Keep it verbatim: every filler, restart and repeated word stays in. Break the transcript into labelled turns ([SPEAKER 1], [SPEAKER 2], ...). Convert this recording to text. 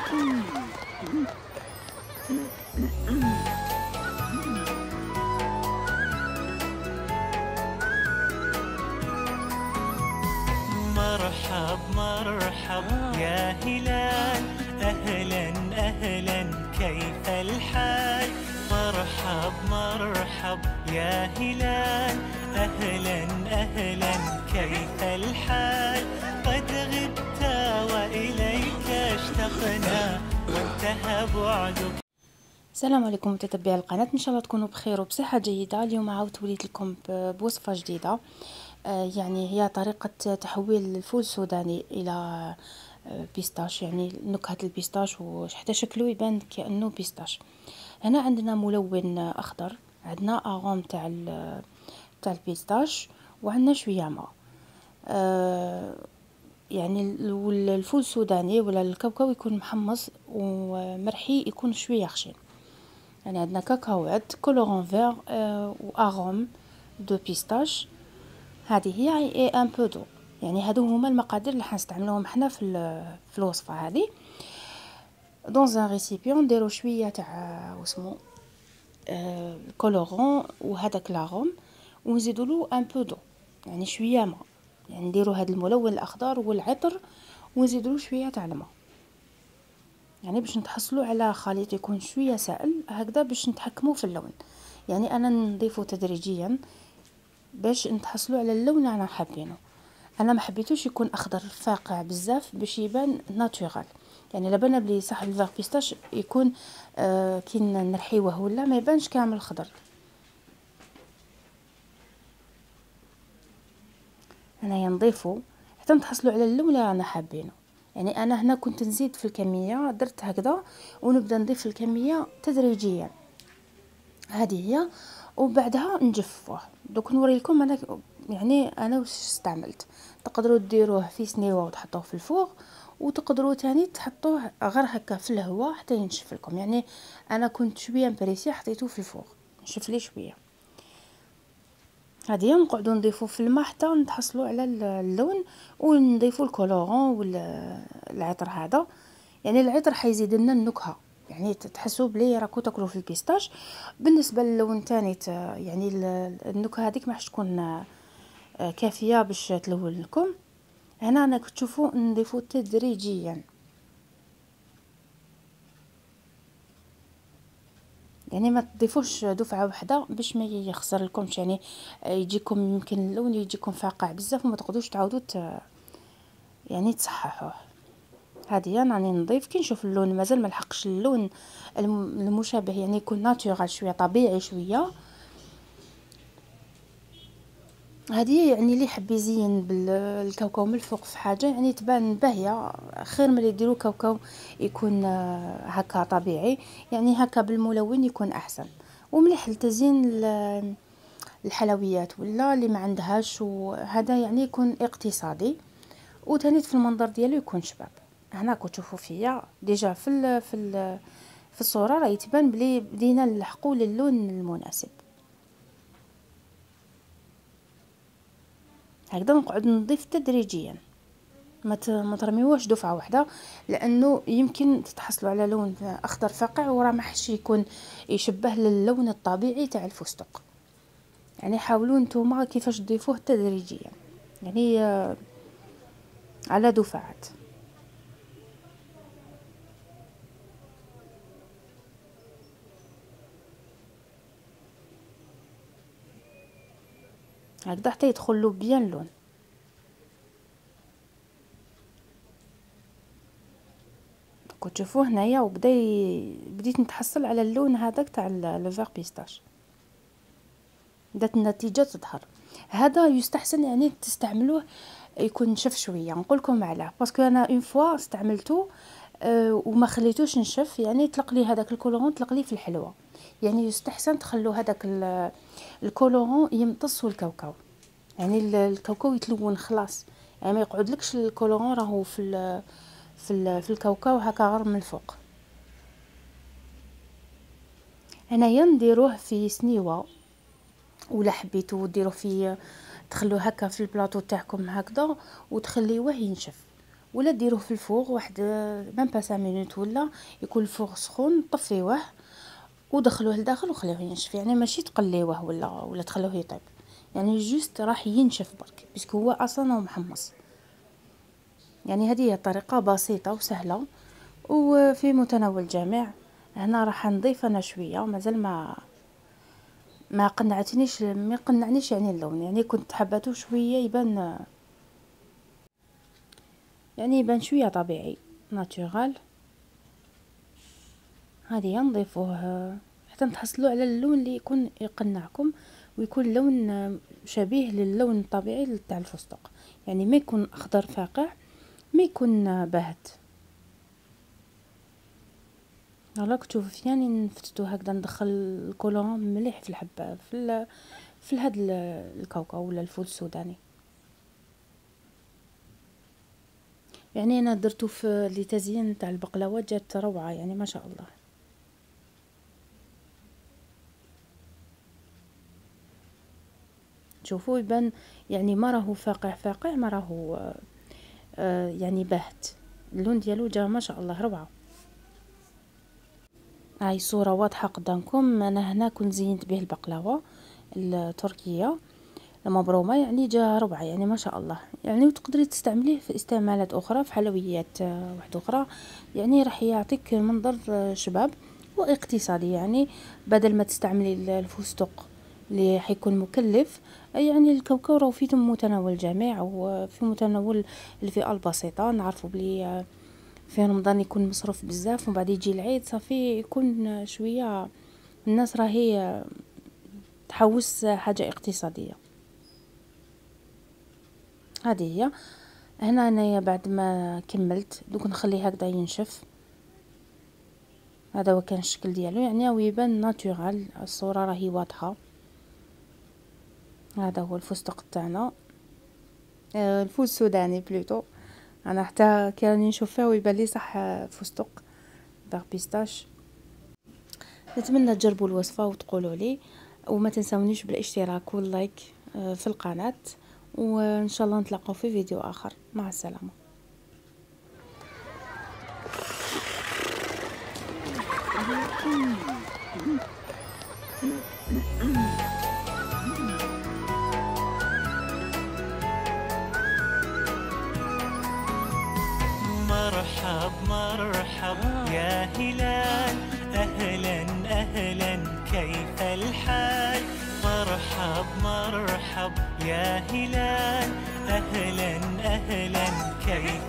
[SPEAKER 1] مرحب مرحب يا هلال، أهلا أهلا كيف الحال؟ مرحب مرحب يا هلال، أهلا أهلا كيف الحال؟ قد غبت وإليك اشتقنا وانتهى بعدك.
[SPEAKER 2] السلام عليكم متتبعي القناة، ان شاء الله تكونوا بخير وبصحة جيدة. اليوم عاودت وليت لكم بوصفة جديدة، آه يعني هي طريقة تحويل الفول السوداني الى آه بيستاش، يعني نكهة البيستاش وحتى شكله يبان كأنه بيستاش. هنا عندنا ملون اخضر، عندنا اغوم تاع تاع البيستاش، وعندنا شوية ماء. آه يعني الفول السوداني ولا الكاوكاو يكون محمص ومرحي، يكون شوية خشن. يعني عندنا كاكاوات، كولورون فير، آه واغوم دو بيستاش. هذه هي اي ان بو دو، يعني هادو هما المقادير اللي حنستعملوهم حنا في في الوصفه هذه. دون ان ريسيبيون نديرو شويه تاع واسمو آه كولورون وهذاك لاغوم، ونزيدو له ان بو دو، يعني شويه ماء. يعني نديرو هذا الملون الاخضر والعطر، ونزيدو له شويه تاع الماء، يعني باش نتحصلوا على خليط يكون شويه سائل هكذا، باش نتحكموا في اللون. يعني انا نضيفه تدريجيا باش نتحصلوا على اللون اللي انا حابينه. انا ما حبيتوش يكون اخضر فاقع بزاف باش يبان ناتورال. يعني لبنا بلي صح الفار بيستاش يكون آه كي نرحيوه ولا ما يبانش كامل خضر. انا نضيفه حتى نتحصلوا على اللون اللي انا حابينه. يعني انا هنا كنت نزيد في الكميه، درت هكذا ونبدا نضيف الكميه تدريجيا. هذه هي، وبعدها نجفوه. دوك نوريلكم انا يعني انا واش استعملت. تقدروا ديروه في سنيوه وتحطوه في الفوغ، وتقدروا تاني تحطوه غير هكا في الهواء حتى ينشف لكم. يعني انا كنت شويه مبريسيه حطيته في الفوغ نشف لي شويه. هذه نقعدوا نضيفوا في الماء حتى نتحصلوا على اللون، ونضيفوا الكولورون والعطر هذا. يعني العطر حيزيد لنا النكهه، يعني تحسوا بلي راكو تاكلوا في البيستاش. بالنسبه للون تاني يعني النكهه هذيك ما حش تكون كافيه باش تلون لكم. هنا انا كتشوفوا نضيفوا تدريجيا، يعني ما تضيفوش دفعه واحده باش ما يخسر لكمش. يعني يجيكم يمكن اللون يجيكم فاقع بزاف وما تقدروش تعاودوا يعني تصححوه. هذه راني نضيف كي نشوف اللون مازال ما لحقش اللون المشابه، يعني يكون ناتورال شويه طبيعي شويه. هذه يعني اللي يحب يزين بالكاوكاو من الفوق في حاجه يعني تبان باهيه، خير من اللي يديروا كاوكاو يكون هكا طبيعي. يعني هكا بالملون يكون احسن ومليح لتزيين الحلويات ولا اللي ما عندهاش، وهذا يعني يكون اقتصادي وتاني في المنظر ديالو يكون شباب. هنا كنت تشوفوا فيا ديجا في ال في ال في الصوره راه يتبان بلي بدينا نلحقوا للون المناسب. هكذا نقعد نضيف تدريجيا، ما ما ترميوش دفعه واحده، لانه يمكن تتحصلوا على لون اخضر فاقع وراه ما حش يكون يشبه للون الطبيعي تاع الفستق. يعني حاولوا نتوما كيفاش تضيفوه تدريجيا، يعني على دفعات. هكذا حتى يدخل له بيان اللون. كنت تشوفوه هنايا وبدا بديت نتحصل على اللون هذاك تاع الفار بيستاش، بدات النتيجه تظهر. هذا يستحسن يعني تستعملوه يكون نشف شويه. نقول لكم علاه، باسكو انا اون فوا استعملته أه وما خليتوش نشف، يعني طلق لي هذاك الكولورون طلق لي في الحلوه. يعني يستحسن تخلوا هذاك الكولورون يمتصوا الكاوكاو، يعني الكاوكاو يتلون خلاص. يعني ما يقعدلكش الكولورون راهو في في في الكاوكاو هكا غير من الفوق. هنايا نديروه في سنيوه، ولا حبيتو ديروه في تخلوه هكا في البلاطو تاعكم هكذا وتخليوه ينشف، ولا ديروه في الفوغ واحد ميم با خمسة مينوت، ولا يكون الفوغ سخون طفيوه ودخلوه لداخل وخليوه ينشف. يعني ماشي تقليوه ولا ولا تخلوه يطيب، يعني جوست راح ينشف برك باسكو هو اصلا هو محمص. يعني هذه هي طريقه بسيطه وسهله وفي متناول الجميع. هنا راح نضيف انا شويه، مازال ما ما قنعتنيش، ما قنعنيش يعني اللون. يعني كنت حباته شويه يبان، يعني يبان شويه طبيعي ناتورال. هذه نضيفوه حتى نتحصلوا على اللون اللي يكون يقنعكم، ويكون لون شبيه للون الطبيعي تاع الفستق. يعني ما يكون اخضر فاقع، ما يكون باهت. راك تشوف يعني نفتتو هكذا، ندخل الكولون مليح في الحبه في ال... في هذا الكاوكاو ولا الفول السوداني. يعني انا درتو في لي تزيين تاع البقلاوه، جات روعه يعني ما شاء الله. شوفوا يبان يعني ما راهو فاقع فاقع، ما راهو آه يعني باهت. اللون ديالو جا ما شاء الله روعه. هاي صوره واضحه قدامكم. انا هنا كنت زينت به البقلاوه التركيه المبرومه، يعني جا روعه يعني ما شاء الله. يعني وتقدري تستعمليه في استعمالات اخرى، في حلويات واحده اخرى. يعني راح يعطيك منظر شباب واقتصادي. يعني بدل ما تستعملي الفستق اللي حيكون مكلف، يعني الكاوكاو راه في متناول الجميع وفي متناول الفئه البسيطه. نعرفوا بلي في رمضان يكون مصروف بزاف، ومن بعد يجي العيد صافي يكون شويه الناس راهي تحوس حاجه اقتصاديه. هذه هي. هنا انايا بعد ما كملت دوك نخليه هكذا ينشف. هذا هو كان الشكل ديالو، يعني ويبان ناتورال. الصوره راهي واضحه. هذا هو الفستق تاعنا، آه الفول السوداني بلوتو. انا حتى كي راني نشوف فيه ويبان لي صح فستق داغ بيستاش. نتمنى تجربوا الوصفه وتقولوا لي، وما تنسونيش بالاشتراك واللايك في القناه، وان شاء الله نتلاقاو في فيديو اخر. مع السلامه.
[SPEAKER 1] مرحب مرحب يا هلال، أهلا أهلا كيف الحال؟ مرحب مرحب يا هلال، أهلا أهلا كيف